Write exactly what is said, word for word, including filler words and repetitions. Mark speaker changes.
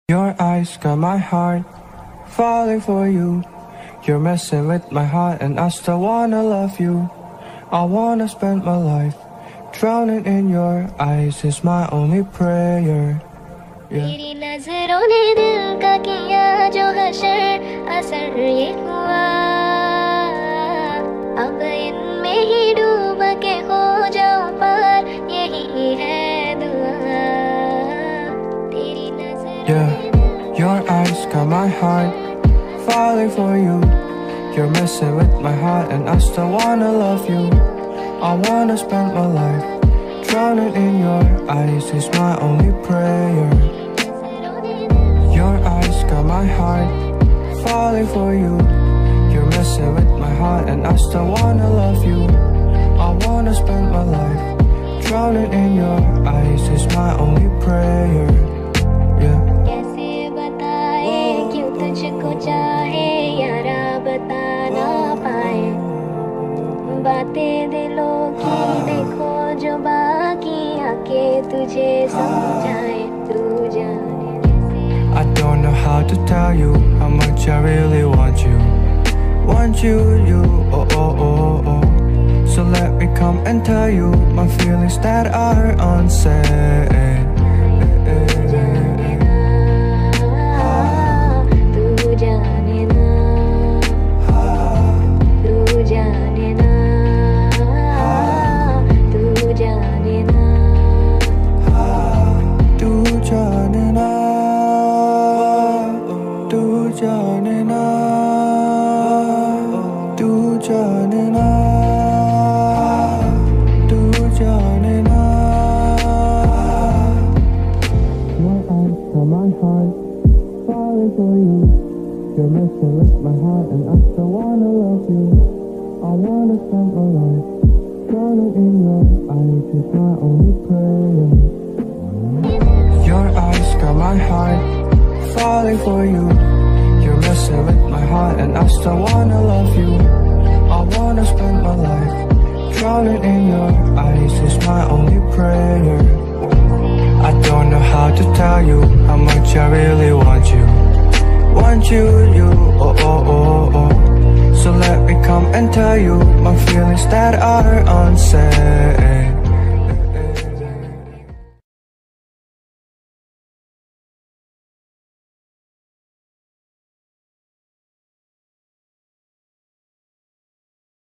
Speaker 1: Your eyes got my heart falling for you. You're messing with my heart and I still wanna love you. I wanna spend my life drowning in your eyes is my only prayer. Yeah.
Speaker 2: तेरी नजरों ने दिल का किया जो हशर असर ये हुआ, अब इनमें ही डूब के हो जाऊं पार, यही है दुआ। तेरी नजरों
Speaker 1: Yeah, your eyes got my heart falling for you. You're messing with my heart and I still wanna love you. I wanna spend my life drowning in your eyes is my only prayer. Your eyes got my heart falling for you. You're messing with my heart and I still wanna love you. I wanna spend my life drowning in your eyes is my only prayer. Yeah.
Speaker 2: कैसे बताए क्यों तुझको चाहे यारा, बता ना पाए बातें दिलों की, देखो जो बाकी आके तुझे समझाए, तू जाने।
Speaker 1: I don't know how to tell you how much I really want you. Want you, you, oh, oh, oh, oh. So let me come and tell you my feelings that are unsaid. My heart falling for you. You're messing with my heart and I still wanna love you. I wanna spend my life drowning in your eyes is my only prayer. Your eyes got my heart falling for you. You're messing with my heart and I still wanna love you. I wanna spend my life drowning in your eyes is my only prayer. I don't know how to tell you how much I really want you. Want you, you, oh, oh, oh, oh. So let me come and tell you my feelings that are unsaid.